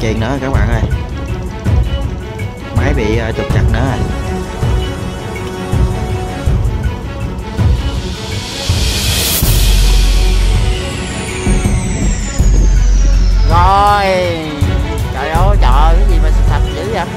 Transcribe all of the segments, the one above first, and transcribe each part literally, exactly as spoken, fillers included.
chuyện nữa các bạn ơi, máy bị uh, trục trặc nữa rồi. Rồi trời ơi, trời cái gì mà sạch dữ vậy.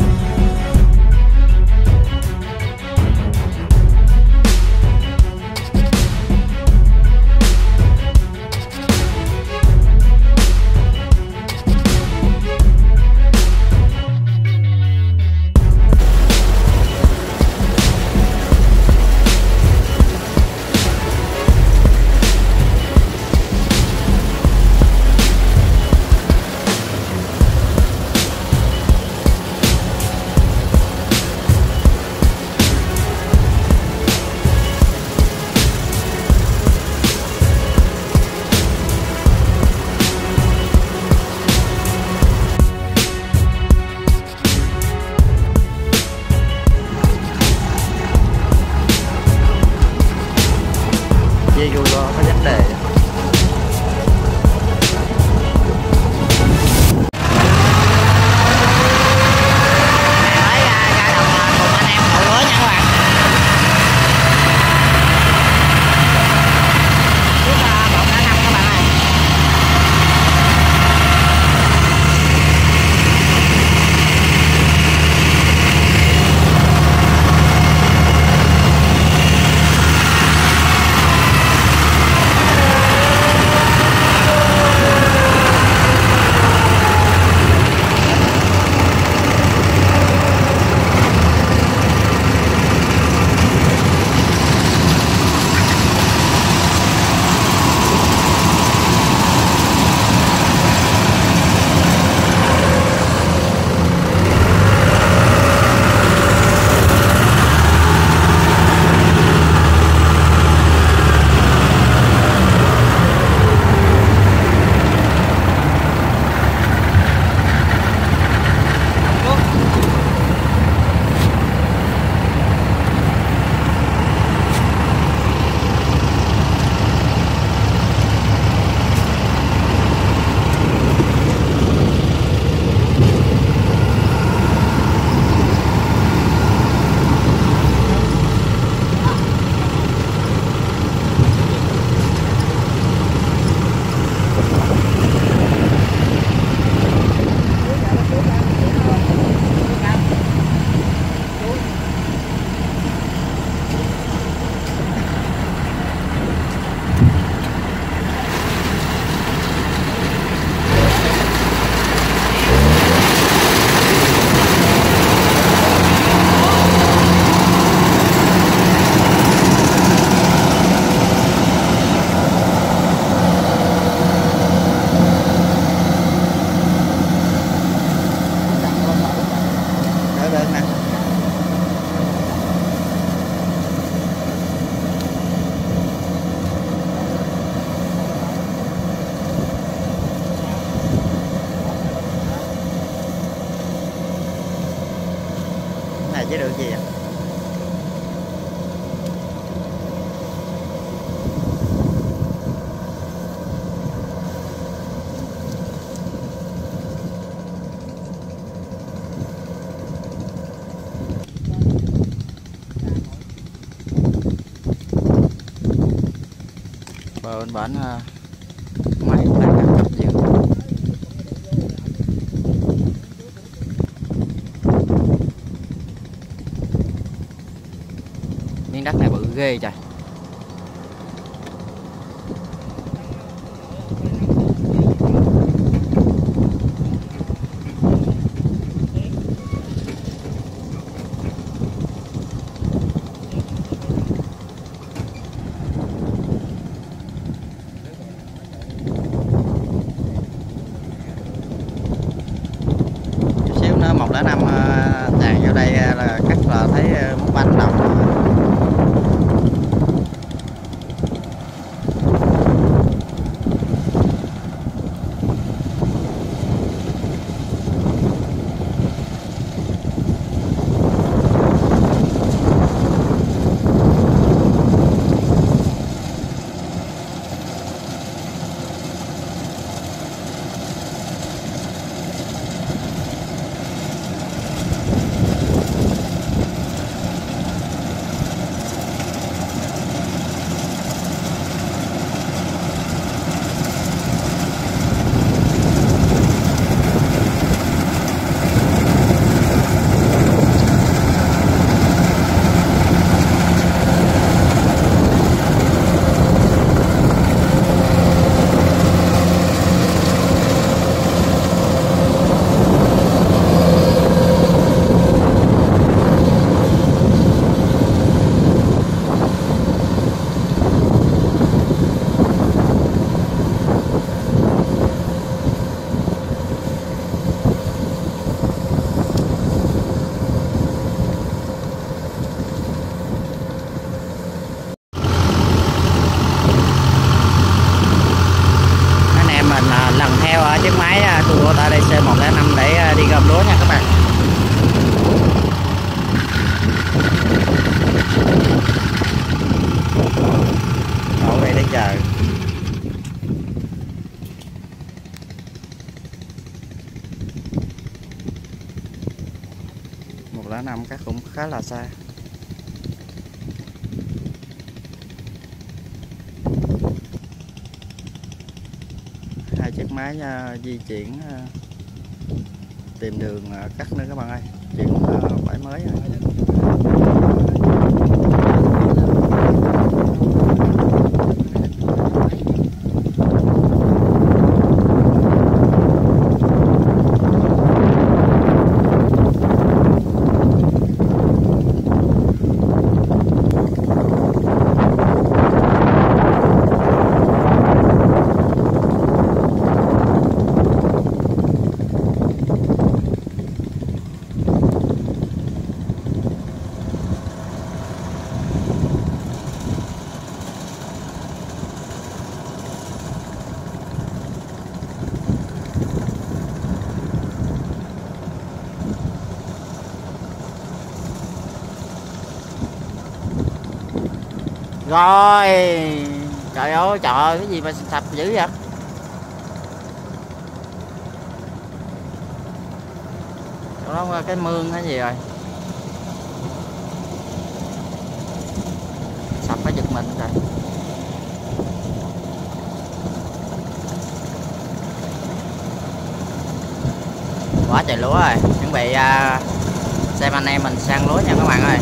Dây gu có vấn đề. Chứ được gì ạ? Bờ bên bển máy cũng đang cấp nhiều. Miếng đất này bự ghê trời. Chút xíu nữa một đã năm tràn vô đây là cắt là thấy muốn bánh đồng. lẻ năm để đi gom lúa nha các bạn. Đổ đây để chờ. một lẻ năm cắt cũng khá là xa. Hai chiếc máy uh, di chuyển uh, tìm đường uh, cắt nữa các bạn ơi, chuyển uh, bãi mới rồi. Rồi, trời ơi, trời ơi, cái gì mà sập dữ vậy? Đó là cái mương hay gì rồi? Sập phải giật mình rồi. Quá trời lúa rồi, chuẩn bị uh, xem anh em mình sang lúa nha các bạn ơi.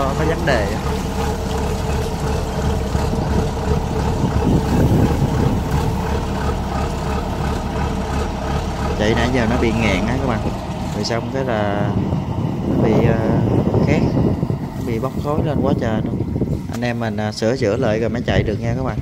có có vấn đề. Chạy nãy giờ nó bị nghẹn á các bạn, rồi xong cái là nó bị uh, khét, nó bị bốc khói lên quá trời luôn. Anh em mình uh, sửa chữa lại rồi mới chạy được nha các bạn.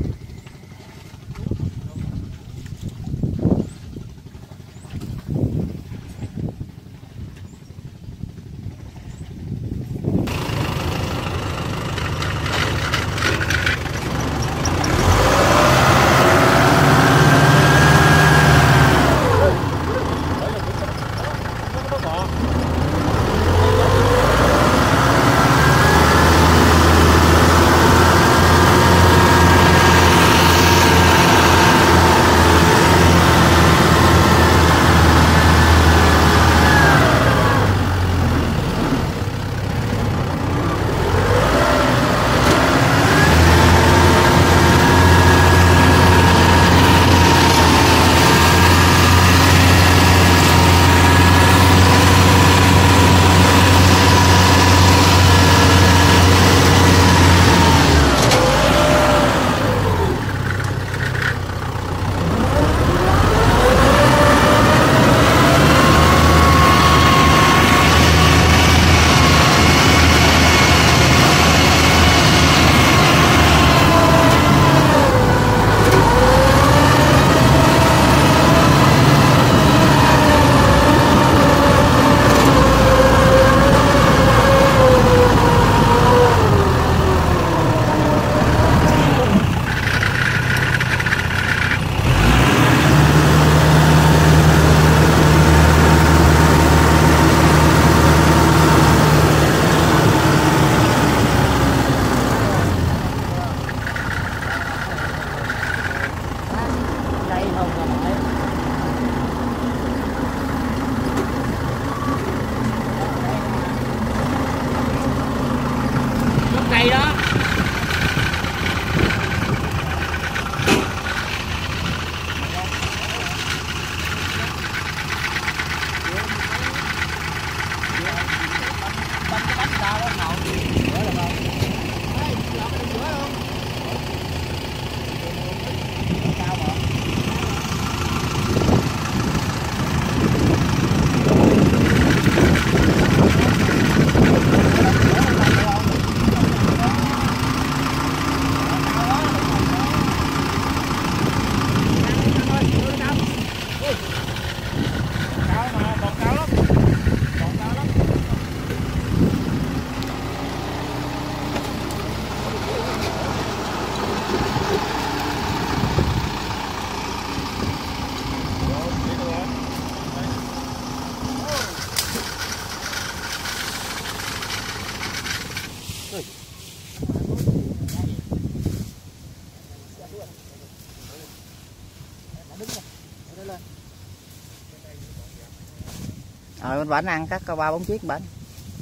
Ờ bên bển ăn cắt có ba bốn chiếc bển.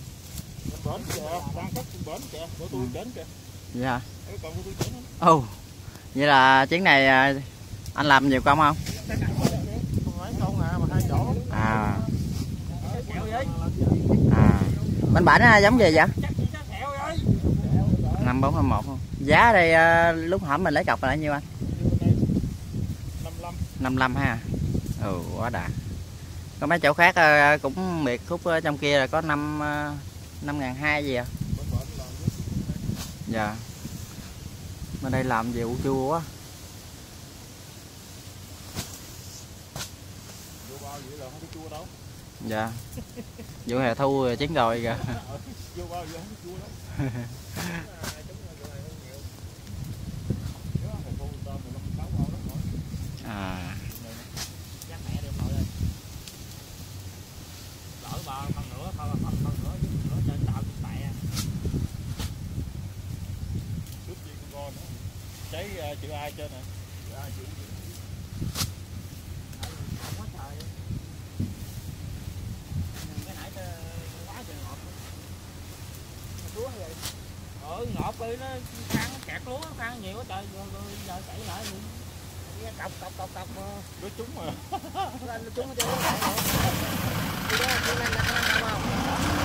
Bển kìa, đang cắt bển kìa, của tôi đến kìa. Dạ. Còn của tôi đến. Ồ. Oh. Vậy là chuyến này anh làm nhiều công không? Không à, mà hai chỗ. À. À. Bên bển giống gì vậy? năm bốn hai một không? Giá đây lúc hổm mình lấy cọc là bao nhiêu anh? năm mươi lăm ha. Ừ quá đã. Có mấy chỗ khác cũng biệt khúc trong kia là có năm năm ngàn hai gì à? Dạ. Bên đây làm gì ủ chua quá. Dạ. Vụ hè thu chín rồi kìa. À. Cháy chữ ai trên nè. Chữ ai chữ quá trời. Cái nãy quá trời ngọt. Lúa vậy. Ừ ngọt đi nó khăn kẹt lúa khăn nhiều quá trời rồi, rồi giờ chạy lại luôn. Cọc cọc cọc cọc nó trúng mà. Nó trúng ở trên. Đi đó, đi lên là không không.